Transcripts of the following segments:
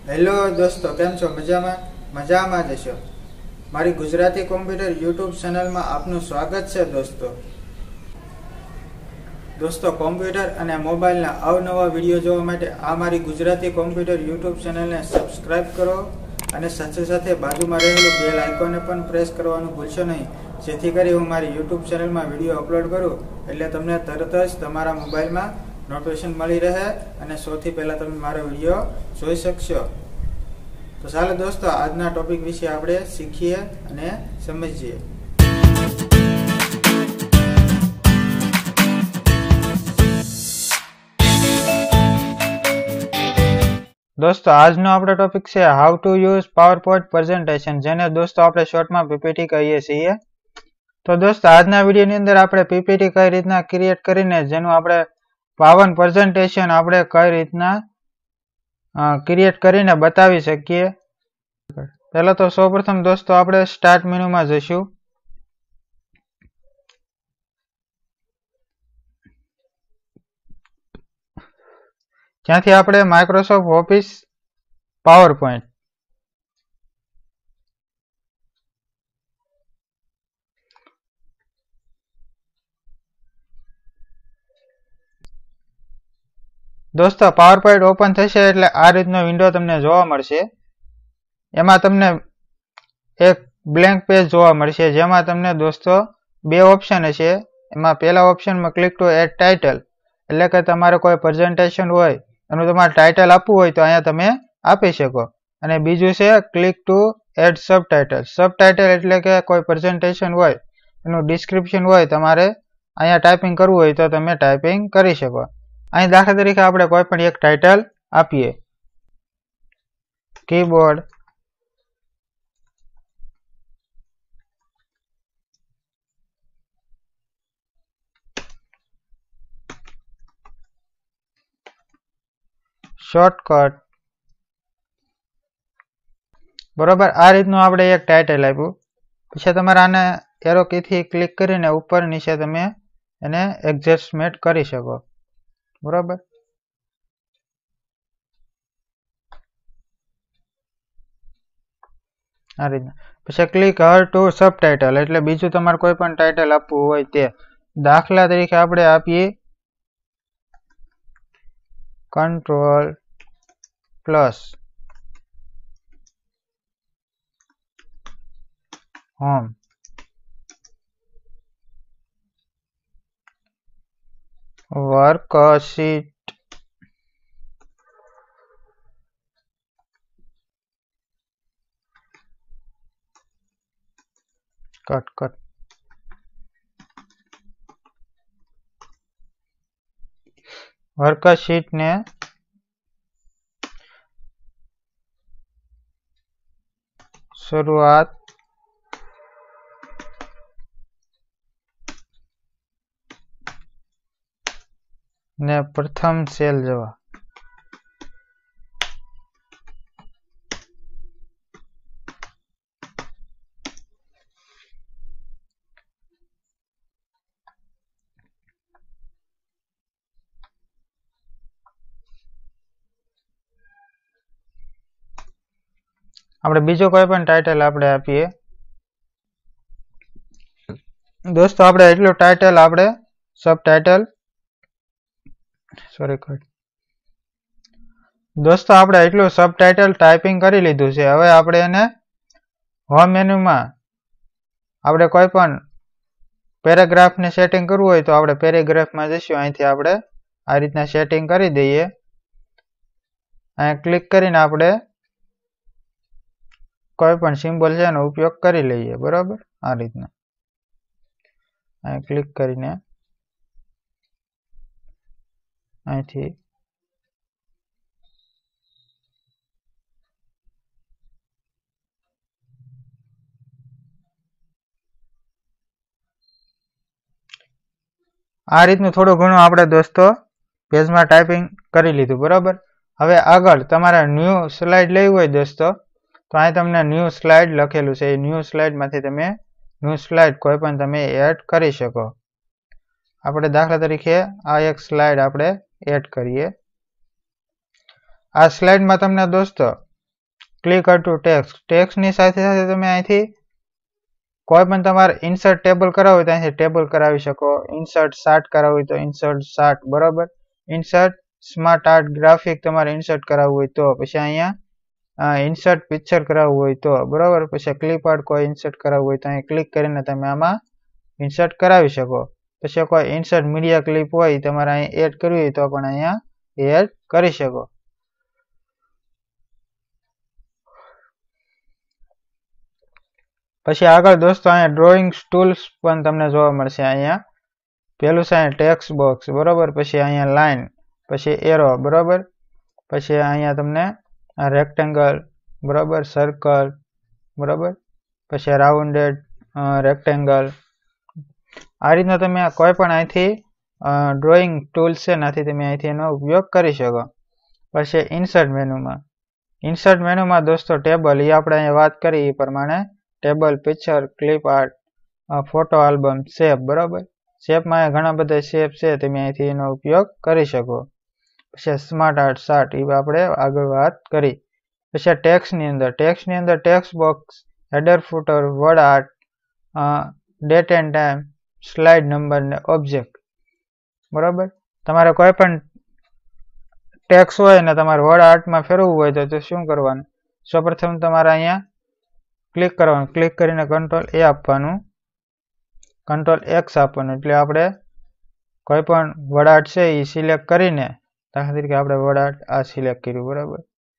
Hello દોસ્તો, કેમ છો? મજામાં જ છો? મારી ગુજરાતી કોમ્પ્યુટર યુટ્યુબ ચેનલમાં આપનું સ્વાગત છે. દોસ્તો કોમ્પ્યુટર અને મોબાઈલના અવનવા વિડીયો જોવા માટે આ મારી ગુજરાતી કોમ્પ્યુટર યુટ્યુબ ચેનલને સબસ્ક્રાઈબ કરો અને સાથે સાથે બાજુમાં રહેલું બેલ આઇકોનને પણ પ્રેસ કરવાનું ભૂલશો નહીં, જેથી કરી હું મારી યુટ્યુબ ચેનલમાં વિડીયો અપલોડ કરું એટલે તમને તરત જ તમારા મોબાઈલમાં નોટિફિકેશન મળી રહે અને સૌથી પહેલાં તમે મારો વિડીયો જોઈ શકશો. તો ચાલો દોસ્તો, આજના ટોપિક વિશે આપણે શીખીએ અને સમજીએ. દોસ્તો, આજનો આપણો ટોપિક છે how to use PowerPoint presentation, જેને દોસ્તો આપણે શોર્ટમાં પીપીટી કહીએ છીએ. તો દોસ્તો, આજના વિડીયોની અંદર આપણે પીપીટી કઈ રીતના ક્રિએટ કરીને જેનું આપણે પાવર પ્રેઝન્ટેશન આપણે કઈ રીતના ક્રિએટ કરીને બતાવી શકીએ. પહેલા તો સૌપ્રથમ દોસ્તો આપણે સ્ટાર્ટ મેનુમાં જઈશું. જ્યાંથી આપણે માઇક્રોસોફ્ટ ઓફિસ પાવરપોઈન્ટ દોસ્તો પાવરપોઈન્ટ ઓપન થશે એટલે આ રીતનો વિન્ડો તમને જોવા મળશે. એમાં તમને એક બ્લેન્ક પેજ જોવા મળશે, જેમાં તમને દોસ્તો બે ઓપ્શન હશે. એમાં પહેલા ઓપ્શનમાં ક્લિક ટુ એડ ટાઇટલ, એટલે કે તમારે કોઈ પ્રેઝન્ટેશન હોય એનું તમારે ટાઇટલ આપવું હોય તો અહીંયા તમે આપી શકો. અને બીજું છે click to add subtitle. Subtitle એટલે કે કોઈ પ્રેઝન્ટેશન હોય એનું ડિસ્ક્રિપ્શન હોય, તમારે અહીંયા ટાઈપિંગ કરવું હોય તો તમે ટાઈપિંગ કરી શકો. અહીં દાખલા તરીકે આપણે કોઈ પણ એક ટાઇટલ આપીએ, કીબોર્ડ શોર્ટકટ, બરોબર. આ રીતનું આપણે એક ટાઇટલ આપ્યું. પછી તમારે આને એરો કીથી ક્લિક કરીને ઉપર નીચે તમે એને એડજસ્ટમેન્ટ કરી શકો, બરોબર. આ રીતના પછી ક્લિક હર ટુ સબટાઇટલ, એટલે બીજું તમારે કોઈ પણ ટાઇટલ આપવું હોય તે. દાખલા તરીકે આપણે આપીએ control plus home, worksheet, cut worksheet ને શરૂઆત ને પ્રથમ સેલ જવા. આપણે બીજો કોઈ પણ ટાઇટલ આપણે આપીએ. દોસ્તો આપણે એટલું ટાઇટલ આપણે સબટાઇટલ દોસ્તો આપણે એટલું સબટાઇટલ ટાઈપિંગ કરી લીધું છે. હવે આપણે એને હોમ મેનુમાં આપણે કોઈ પણ પેરેગ્રાફને સેટિંગ કરવું હોય તો આપણે પેરેગ્રાફમાં જઈશું. અહીંથી આપણે આ રીતના સેટિંગ કરી દઈએ. અહીંયા ક્લિક કરીને આપણે કોઈ પણ સિમ્બોલ છે એનો ઉપયોગ કરી લઈએ, બરાબર. આ રીતના અહીંયા ક્લિક કરીને અહીંથી આ રીતનું થોડું ઘણું આપણે દોસ્તો પેજમાં ટાઈપિંગ કરી લીધું, બરાબર. હવે આગળ તમારે ન્યૂ સ્લાઇડ લેવી હોય દોસ્તો, તો અહીં તમને ન્યૂ સ્લાઇડ લખેલું છે. એ ન્યૂ સ્લાઇડમાંથી તમે ન્યૂ સ્લાઇડ કોઈ પણ તમે એડ કરી શકો. આપણે દાખલા તરીકે આ એક સ્લાઇડ આપણે એડ કરીએ. આ સ્લાઇડમાં તમને દોસ્તો ક્લિક ટુ ટેક્સ્ટ, ટેક્સ્ટની સાથે સાથે તમે અહીંથી કોઈ પણ તમારે ઇન્સર્ટ ટેબલ કરાવવું હોય તો અહીંથી ટેબલ કરાવી શકો, ઇન્સર્ટ ચાર્ટ કરાવવું હોય તો ઇન્સર્ટ ચાર્ટ, બરોબર. ઇન્સર્ટ સ્માર્ટ આર્ટ ગ્રાફિક તમારે ઇન્સર્ટ કરાવવું હોય તો, પછી અહીંયા ઇન્સર્ટ પિક્ચર કરાવવું હોય તો, બરોબર. પછી ક્લિપ આર્ટ કોઈ ઇન્સર્ટ કરાવવું હોય તો અહીં ક્લિક કરીને તમે આમાં ઇન્સર્ટ કરાવી શકો. પછી કોઈ ઇન્સર્ટ મીડિયા ક્લિપ હોય તમારે અહીં એડ કરવી હોય તો પણ અહીંયા એડ કરી શકો. પછી આગળ દોસ્તો અહીંયા ડ્રોઈંગ ટૂલ્સ પણ તમને જોવા મળશે. અહીંયા પેલું છે ટેક્સ્ટ બોક્સ, બરોબર. પછી અહીંયા લાઈન, પછી એરો, બરોબર. પછી અહીંયા તમને રેક્ટેંગલ, બરોબર, સર્કલ, બરોબર. પછી રાઉન્ડેડ રેક્ટેંગલ. આ રીતના તમે કોઈ પણ અહીંથી ડ્રોઈંગ ટૂલ્સ છે નાથી તમે અહીંથી એનો ઉપયોગ કરી શકો. પછી ઇન્સર્ટ મેનુમાં દોસ્તો ટેબલ, એ આપણે અહીંયા વાત કરી એ પ્રમાણે table, picture, clip art, photo album, shape, બરોબર. શેપમાં ઘણા બધા શેપ છે, તમે અહીંથી એનો ઉપયોગ કરી શકો. પછી સ્માર્ટ આર્ટ ચાર્ટ, એ આપણે આગળ વાત કરી. પછી ટેક્સ્ટની અંદર text box, header, footer, word art, date and time, slide number ને ઓબ્જેક્ટ, બરોબર. તમારે કોઈ પણ ટેક્સ્ટ હોય ને તમારે વર્ડ આર્ટમાં ફેરવવું હોય તો શું કરવાનું? સૌપ્રથમ તમારે અહીંયા ક્લિક કરવાનું, ક્લિક કરીને કંટ્રોલ એ આપવાનું, કંટ્રોલ એક્સ આપવાનું, એટલે આપણે કોઈ પણ વર્ડ આર્ટ છે એ સિલેક્ટ કરીને, દાખલા તરીકે આપણે વર્ડ આર્ટ આ સિલેક્ટ કર્યું, બરાબર.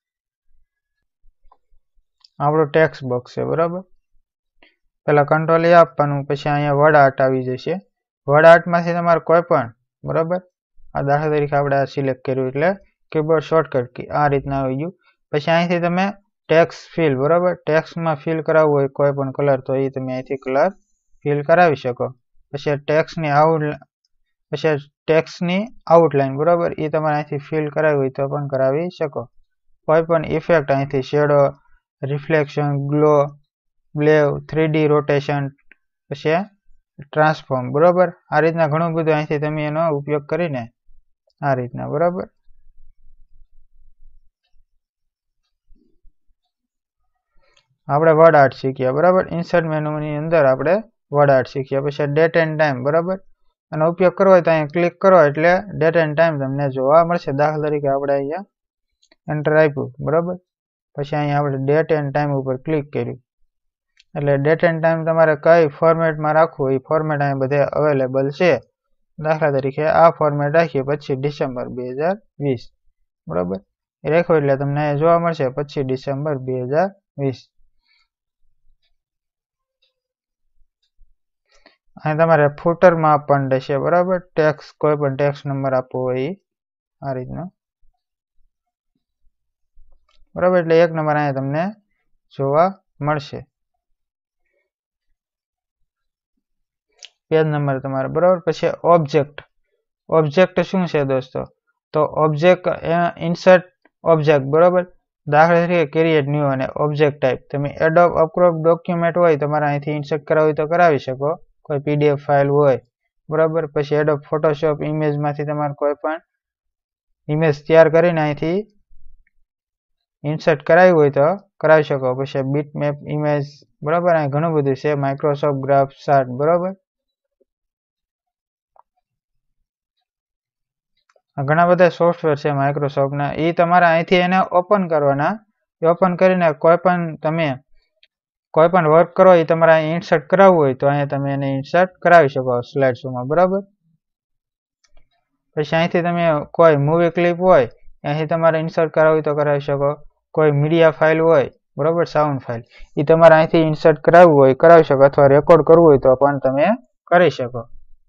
આપણું ટેક્સ્ટ બોક્સ છે, બરાબર. પહેલા કંટ્રોલ એ આપવાનું, પછી અહીંયા વર્ડ આર્ટ આવી જશે. વર્ડ આર્ટમાંથી તમારે કોઈ પણ, બરાબર, આ દાખલા તરીકે આપણે આ સિલેક્ટ કર્યું એટલે કીબોર્ડ શોર્ટકટ કી આ રીતના આવી ગયું. પછી અહીંથી તમે ટેક્સ્ટ ફિલ, બરાબર, ટેક્સ્ટમાં ફિલ કરાવવું હોય કોઈ પણ કલર તો એ તમે અહીંથી કલર ફિલ કરાવી શકો. પછી ટેક્સ્ટની આઉટલાઈન, બરાબર, એ તમારે અહીંથી ફિલ કરાવી હોય તો પણ કરાવી શકો. કોઈ પણ ઇફેક્ટ અહીંથી shadow, reflection, glow, bevel, 3D rotation, પછી ટ્રાન્સફોર્મ, બરાબર. આ રીતના ઘણું બધું અહીંથી તમે એનો ઉપયોગ કરીને આ રીતના, બરાબર. આપણે વર્ડ આર્ટ શીખ્યા, બરાબર. ઇન્સર્ટ મેનુની અંદર આપણે વર્ડ આર્ટ શીખ્યા. પછી ડેટ એન્ડ ટાઈમ, બરાબર. આનો ઉપયોગ કરવો હોય તો અહીંયા ક્લિક કરો એટલે ડેટ એન્ડ ટાઈમ તમને જોવા મળશે. દાખલા તરીકે આપણે અહીંયા એન્ટર આપ્યું, બરાબર. પછી અહીંયા આપણે ડેટ એન્ડ ટાઈમ ઉપર ક્લિક કર્યું એટલે ડેટ એન્ડ ટાઈમ તમારે કઈ ફોર્મેટમાં રાખવું એ ફોર્મેટ અહીંયા બધે અવેલેબલ છે. દાખલા તરીકે આ ફોર્મેટ રાખીએ 25 ડિસેમ્બર 2020, બરાબર. એ રાખ્યો એટલે તમને જોવા મળશે 25 ડિસેમ્બર 2020. અહીં તમારે ફૂટરમાં આપવાનું રહેશે, બરાબર. ટેક્સ કોઈ પણ ટેક્સ નંબર આપવો હોય આ રીતનો, બરાબર. એટલે એક નંબર અહીંયા તમને જોવા મળશે. પેજ નંબર તમારે, બરાબર. પછી ઓબ્જેક્ટ શું છે દોસ્તો? તો ઓબ્જેક્ટ ઇન્સર્ટ ઓબ્જેક્ટ, બરાબર. દાખલા તરીકે ક્રિએટ ન્યૂ અને ઓબ્જેક્ટ ટાઈપ. તમે એડોબ અપ્રોપ ડોક્યુમેન્ટ હોય તમારે અહીંથી ઇન્સર્ટ કરાવવું તો કરાવી શકો, કોઈ પીડીએફ ફાઇલ હોય, બરાબર. પછી એડોબ ફોટોશોપ ઇમેજમાંથી તમારે કોઈ પણ ઇમેજ તૈયાર કરીને અહીંથી ઇન્સર્ટ કરાવી હોય તો કરાવી શકો. પછી બીટમેપ ઇમેજ, બરાબર. અહીં ઘણું બધું છે. માઇક્રોસોફ્ટ ગ્રાફ ચાર્ટ, બરાબર. ઘણા બધા સોફ્ટવેર છે માઇક્રોસોફ્ટના, એ તમારે અહીંથી એને ઓપન કરવાના. એ ઓપન કરીને કોઈ પણ તમે કોઈ પણ વર્ક કરો એ તમારે અહીં ઇન્સર્ટ કરાવવું હોય તો અહીંયા તમે એને ઇન્સર્ટ કરાવી શકો સ્લાઇડ શોમાં, બરાબર. પછી અહીંથી તમે કોઈ મૂવી ક્લિપ હોય અહીંથી તમારે ઇન્સર્ટ કરાવવું તો કરાવી શકો. કોઈ મીડિયા ફાઇલ હોય, બરાબર, સાઉન્ડ ફાઇલ, એ તમારે અહીંથી ઇન્સર્ટ કરાવવું હોય કરાવી શકો, અથવા રેકોર્ડ કરવું હોય તો પણ તમે કરી શકો.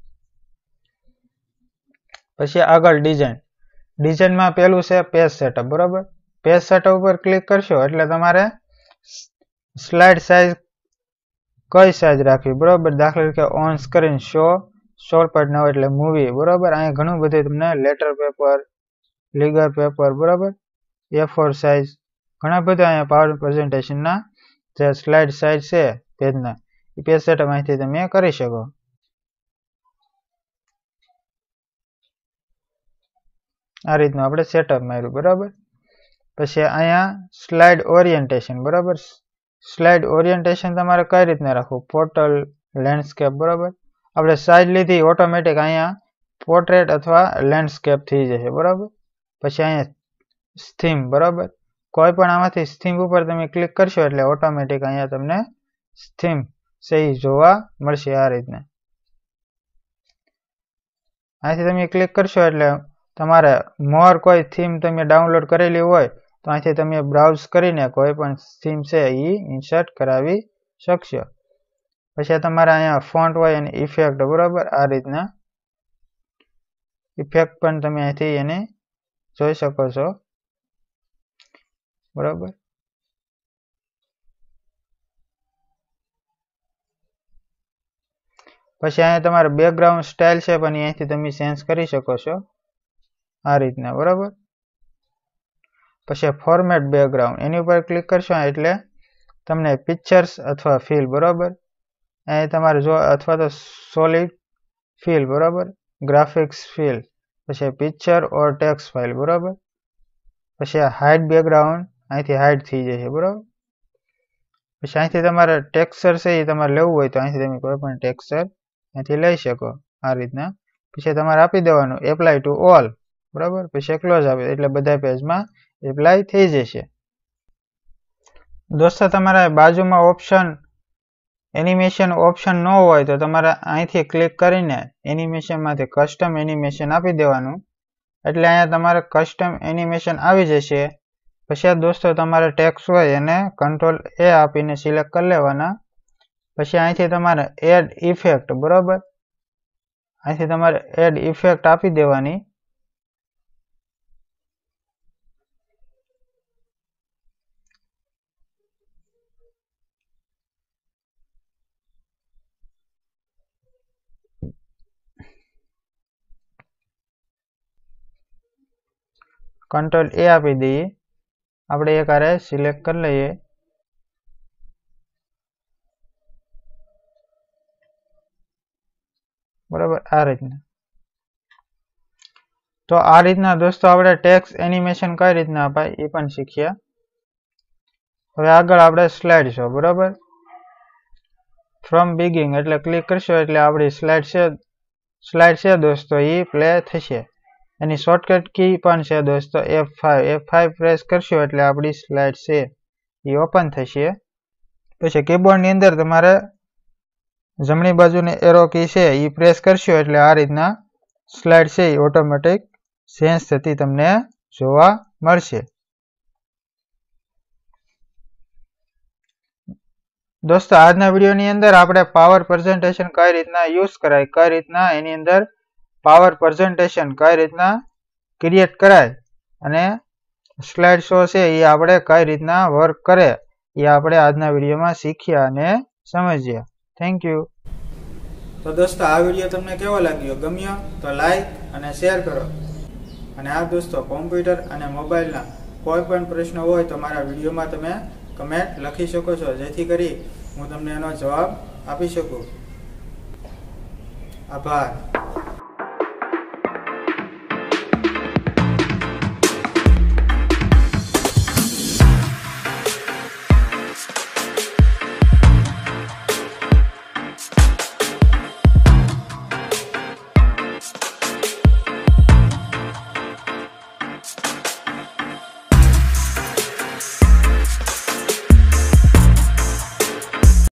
પછી આગળ ડિઝાઇનમાં પેલું છે પેજ સેટઅપ, બરાબર. પેજ સેટઅપ ઉપર ક્લિક કરશો એટલે તમારે સ્લાઇડ સાઇઝ કઈ સાઇઝ રાખવી, બરાબર. દાખલા તરીકે ઓન સ્ક્રીન શો 16.9 એટલે મૂવી, બરાબર. અહીંયા ઘણું બધું તમને લેટર પેપર, લીગલ પેપર, બરાબર, A4 સાઇઝ, ઘણા બધા અહીંયા પાવર પ્રેઝન્ટેશનના જે સ્લાઇડ સાઇઝ છે પેજના એ પેજ સેટઅપ અહીંથી તમે કરી શકો. આ રીતનું આપણે સેટઅપ માર્યું, બરાબર. પછી અહીંયા સ્લાઇડ ઓરિએન્ટેશન, બરાબર. સ્લાઇડ ઓરિએન્ટેશન તમારે કઈ રીતના રાખવું, પોર્ટલ, લેન્ડસ્કેપ, બરાબર. આપણે સાઈડ લીધી ઓટોમેટિક અહીંયા પોર્ટ્રેટ અથવા લેન્ડસ્કેપ થઈ જશે, બરાબર. પછી અહીંયા થીમ, બરાબર. કોઈ પણ આમાંથી થીમ ઉપર તમે ક્લિક કરશો એટલે ઓટોમેટિક અહીંયા તમને થીમ સહી જોવા મળશે આ રીતના. અહીંથી તમે ક્લિક કરશો એટલે તમારે મોર કોઈ થીમ તમે ડાઉનલોડ કરેલી હોય તો અહીંથી તમે બ્રાઉઝ કરીને કોઈ પણ થીમ છે એ ઇન્સર્ટ કરાવી શકશો. પછી તમારે અહીંયા ફોન્ટ હોય અને ઇફેક્ટ, બરાબર. આ રીતના ઇફેક્ટ પણ તમે અહીંથી એને જોઈ શકો છો, બરાબર. પછી અહીંયા તમારે બેકગ્રાઉન્ડ સ્ટાઇલ છે પણ અહીંથી તમે ચેન્જ કરી શકો છો આ રીતના, બરાબર. પછી ફોર્મેટ બેકગ્રાઉન્ડ એની ઉપર ક્લિક કરશો એટલે તમને પિક્ચર્સ અથવા ફીલ, બરાબર. અહીં તમારે જો અથવા તો સોલિડ ફીલ, બરાબર, ગ્રાફિક્સ ફીલ, પછી પિક્ચર ઓર ટેક્સ્ટ ફાઇલ, બરાબર. પછી આ હાઇડ બેકગ્રાઉન્ડ અહીંથી હાઇડ થઈ જશે, બરાબર. પછી અહીંથી તમારે ટેક્સચર છે એ તમારે લેવું હોય તો અહીંથી તમે કોઈ પણ ટેક્સચર અહીંથી લઈ શકો આ રીતના. પછી તમારે આપી દેવાનું એપ્લાય ટુ ઓલ, બરાબર. પછી ક્લોઝ આપી એટલે બધા પેજમાં એપ્લાય થઈ જશે. દોસ્તો તમારા બાજુમાં ઓપ્શન એનિમેશન ઓપ્શન ન હોય તો તમારે અહીંથી ક્લિક કરીને એનિમેશનમાંથી કસ્ટમ એનિમેશન આપી દેવાનું એટલે અહીંયા તમારે કસ્ટમ એનિમેશન આવી જશે. પછી આ દોસ્તો તમારે ટેક્સ્ટ હોય એને કંટ્રોલ એ આપીને સિલેક્ટ કરી લેવાના. પછી અહીંથી તમારે એડ ઇફેક્ટ, બરાબર. અહીંથી તમારે એડ ઇફેક્ટ આપી દેવાની. કંટ્રોલ એ આપી દઈએ, આપણે એક આરે સિલેક્ટ કરી લઈએ. બરાબર, આ રીતના. તો આ રીતના દોસ્તો આપણે ટેક્સ્ટ એનિમેશન કઈ રીતના અપાય એ પણ શીખ્યા. હવે આગળ આપણે સ્લાઇડ શો, બરાબર. ફ્રોમ બિગિંગ એટલે ક્લિક કરશો એટલે આપણી સ્લાઇડ છે દોસ્તો એ પ્લે થશે. એની શોર્ટકટ કી પણ છે દોસ્તો F5 પ્રેસ કરશો એટલે આપણી સ્લાઇડ છે એ ઓપન થશે. પછી કીબોર્ડની અંદર તમારે જમણી બાજુની એરો કી છે એ પ્રેસ કરશો એટલે આ રીતના સ્લાઇડ છે એ ઓટોમેટિક ચેન્જ થતી તમને જોવા મળશે. દોસ્તો આજના વિડીયોની અંદર આપણે પાવર પ્રેઝન્ટેશન કઈ રીતના યુઝ કરાય, કઈ રીતના એની અંદર પાવર પ્રેઝન્ટેશન કઈ રીતના ક્રિએટ કરાય અને સ્લાઇડ શો છે એ આપણે કઈ રીતના વર્ક કરે એ આપણે આજના વિડીયોમાં શીખ્યા અને સમજ્યા. Thank you. તો દોસ્તો આ વિડીયો તમને કેવો લાગ્યો, ગમ્યો તો લાઈક અને શેર કરો. અને આ દોસ્તો કોમ્પ્યુટર અને મોબાઈલના કોઈ પણ પ્રશ્ન હોય તો મારા વિડીયોમાં તમે કમેન્ટ લખી શકો છો જેથી કરી હું તમને એનો જવાબ આપી શકું. આભાર.